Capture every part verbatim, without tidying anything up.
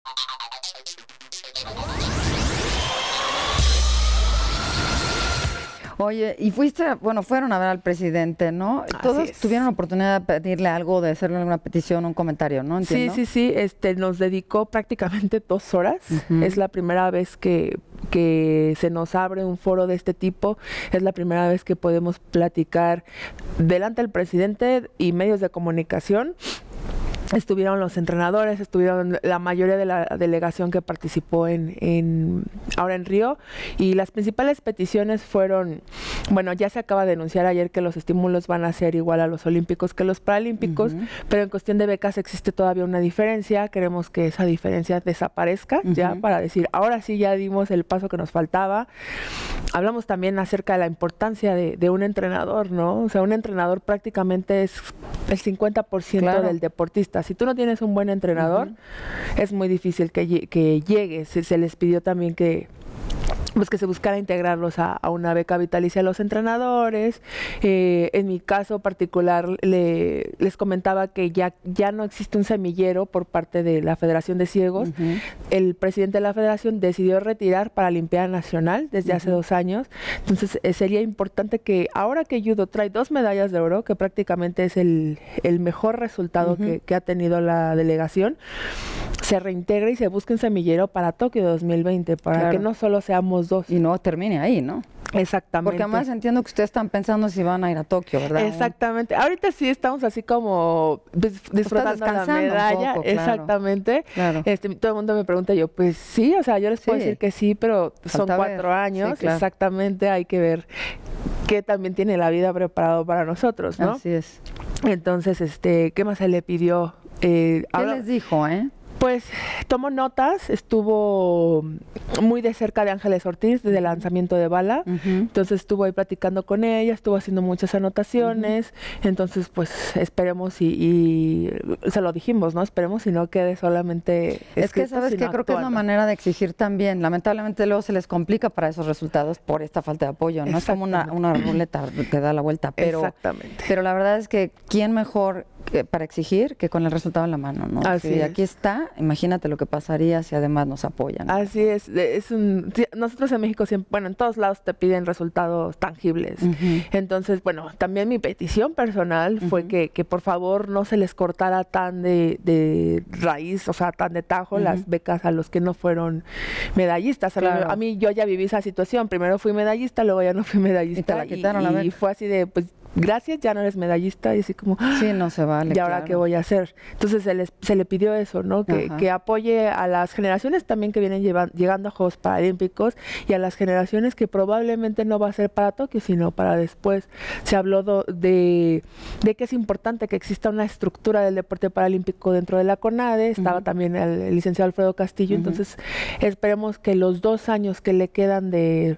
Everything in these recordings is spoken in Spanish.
Oye, y fuiste, bueno, fueron a ver al presidente, ¿no? Todos tuvieron la oportunidad de pedirle algo, de hacerle alguna petición, un comentario, ¿no? ¿Entiendo? Sí, sí, sí, este, nos dedicó prácticamente dos horas. Uh-huh. Es la primera vez que, que se nos abre un foro de este tipo. Es la primera vez que podemos platicar delante del presidente y medios de comunicación. Estuvieron los entrenadores, estuvieron la mayoría de la delegación que participó en, en ahora en Río, y las principales peticiones fueron, bueno, ya se acaba de anunciar ayer que los estímulos van a ser igual a los olímpicos que los paralímpicos, uh-huh. pero en cuestión de becas existe todavía una diferencia. Queremos que esa diferencia desaparezca, uh-huh. ya para decir, ahora sí ya dimos el paso que nos faltaba. Hablamos también acerca de la importancia de, de un entrenador, ¿no? O sea, un entrenador prácticamente es el cincuenta por ciento claro. del deportista. Si tú no tienes un buen entrenador, uh-huh. es muy difícil que, que llegues. Se, se les pidió también que pues que se buscara integrarlos a, a una beca vitalicia a los entrenadores. Eh, en mi caso particular le, les comentaba que ya, ya no existe un semillero por parte de la Federación de Ciegos. Uh-huh. El presidente de la Federación decidió retirar para la Olimpiada Nacional desde uh-huh. hace dos años. Entonces eh, sería importante que ahora que judo trae dos medallas de oro, que prácticamente es el, el mejor resultado uh-huh. que, que ha tenido la delegación, se reintegre y se busque un semillero para Tokio dos mil veinte, para claro. que no solo seamos dos. Y no termine ahí, ¿no? Exactamente. Porque además entiendo que ustedes están pensando si van a ir a Tokio, ¿verdad? Exactamente. Ahorita sí estamos así como disfrutando la medalla. Poco, claro. Exactamente. Claro. Este, todo el mundo me pregunta, yo, pues sí, o sea, yo les puedo sí. decir que sí, pero son Falta cuatro ver. años. Sí, claro. Exactamente, hay que ver qué también tiene la vida preparado para nosotros, ¿no? Así es. Entonces, este, ¿qué más se le pidió? Eh, ¿Qué ahora, les dijo, eh? Pues tomó notas, estuvo muy de cerca de Ángeles Ortiz desde el lanzamiento de bala, uh-huh. entonces estuvo ahí platicando con ella, estuvo haciendo muchas anotaciones, uh-huh. entonces pues esperemos y, y se lo dijimos, ¿no? Esperemos y no quede solamente escrito, es que sabes que creo que es una manera de exigir también, lamentablemente luego se les complica para esos resultados por esta falta de apoyo, no es como una, una ruleta que da la vuelta, pero, Exactamente. pero la verdad es que quién mejor que para exigir que con el resultado en la mano, ¿no? Así si es. Aquí está, imagínate lo que pasaría si además nos apoyan, ¿no? Así es, es un, nosotros en México siempre, bueno, en todos lados te piden resultados tangibles. Uh-huh. Entonces, bueno, también mi petición personal fue uh-huh. que, que por favor no se les cortara tan de, de raíz, o sea, tan de tajo uh-huh. las becas a los que no fueron medallistas. Claro. A mí yo ya viví esa situación, primero fui medallista, luego ya no fui medallista. Y te la quitaron y, la beca. Y fue así de, pues, gracias, ya no eres medallista, y así como, sí, no se vale. ¿y ahora claro. qué voy a hacer? Entonces se, les, se le pidió eso, ¿no? Que, que apoye a las generaciones también que vienen llevan, llegando a Juegos Paralímpicos y a las generaciones que probablemente no va a ser para Tokio, sino para después. Se habló do, de, de que es importante que exista una estructura del deporte paralímpico dentro de la CONADE, estaba uh-huh. también el, el licenciado Alfredo Castillo, uh-huh. entonces esperemos que los dos años que le quedan de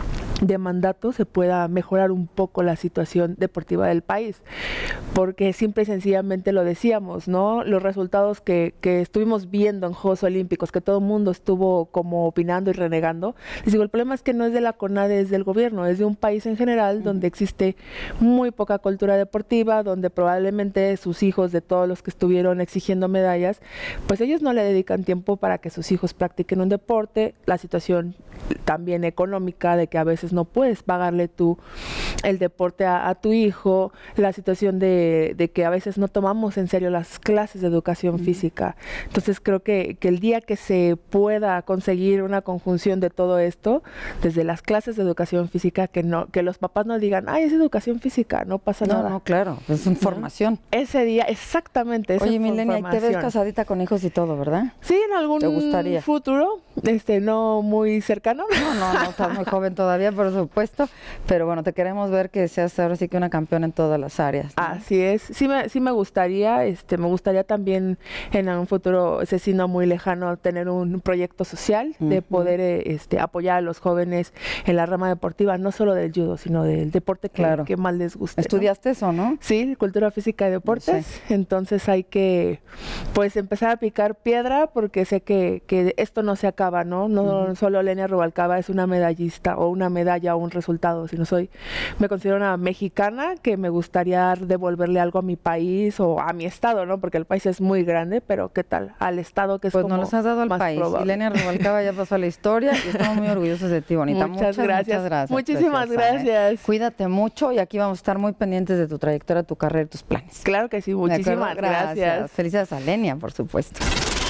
de mandato se pueda mejorar un poco la situación deportiva del país, porque simple y sencillamente lo decíamos, ¿no? Los resultados que, que estuvimos viendo en Juegos Olímpicos, que todo el mundo estuvo como opinando y renegando, les digo, el problema es que no es de la CONADE, es del gobierno, es de un país en general uh-huh. donde existe muy poca cultura deportiva, donde probablemente sus hijos, de todos los que estuvieron exigiendo medallas, pues ellos no le dedican tiempo para que sus hijos practiquen un deporte, la situación también económica de que a veces no puedes pagarle tú el deporte a, a tu hijo, la situación de, de que a veces no tomamos en serio las clases de educación uh-huh. física. Entonces creo que, que el día que se pueda conseguir una conjunción de todo esto, desde las clases de educación física, que no que los papás no digan, ay, es educación física, no pasa no, nada. No, claro, es información. Ese día, exactamente. Oye, Milenia, y te ves casadita con hijos y todo, ¿verdad? Sí, en algún ¿te gustaría? futuro, este, no muy cercano. No, no, no, estás muy joven todavía, por supuesto, pero bueno, te queremos ver que seas ahora sí que una campeona en todas las áreas, ¿no? Así es, sí me, sí me gustaría, este, me gustaría también en un futuro, ese sí no muy lejano, tener un proyecto social uh-huh. de poder este, apoyar a los jóvenes en la rama deportiva, no solo del judo, sino del deporte que, claro. que más les guste. ¿Estudiaste ¿no? eso, no? Sí, cultura física y deportes, sí. Entonces hay que pues empezar a picar piedra porque porque sé que, que esto no se acaba, ¿no? No uh-huh. solo Lenia Rubalcaba es una medallista o una medalla o un resultado, sino soy, me considero una mexicana que me gustaría devolverle algo a mi país o a mi estado, ¿no? Porque el país es muy grande, pero ¿qué tal? Al estado que es pues como no los has dado al más país. probable. Y Lenia Rubalcaba ya pasó a la historia y estamos muy orgullosos de ti, bonita. Muchas, muchas gracias. Muchas gracias. Muchísimas preciosa, gracias. ¿eh? Cuídate mucho y aquí vamos a estar muy pendientes de tu trayectoria, tu carrera y tus planes. Claro que sí, muchísimas gracias. gracias. Felicidades a Lenia, por supuesto.